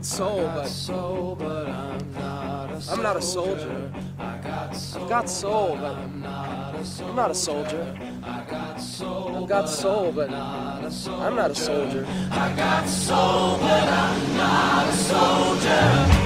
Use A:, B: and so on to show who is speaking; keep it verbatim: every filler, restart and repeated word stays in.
A: got soul, but
B: soul, but I'm not a soldier.
A: I'm not a soldier.
B: I got soul,
A: I've got soul, but
B: I'm not a soldier.
A: I'm not a soldier.
B: I got soul,
A: I've got soul, but
B: not a soldier.
A: I'm not a soldier.
B: I got soul, but I'm not a soldier.